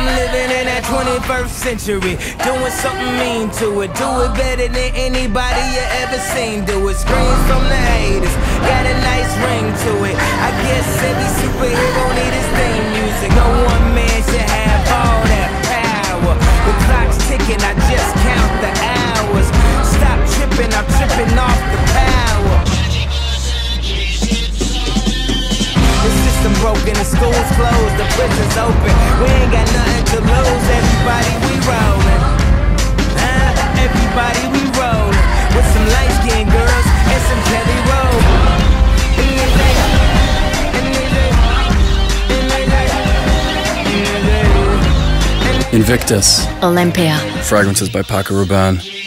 I'm living in that 21st century, doing something mean to it. Do it better than anybody you ever seen do it. Screams from the haters, got a nice ring to it. I guess every superhero need his theme music. No one man should have all that power. The clock's ticking, I just count the hours. Stop tripping, I'm tripping off the power. The system broken, the school's closed, the prison's open. We ain't got nothing to lose, everybody we rollin'. Everybody we rollin'. With some light-skinned girls and some Kelly Rowland. Invictus. Olympia. Fragrances by Paco Rabanne.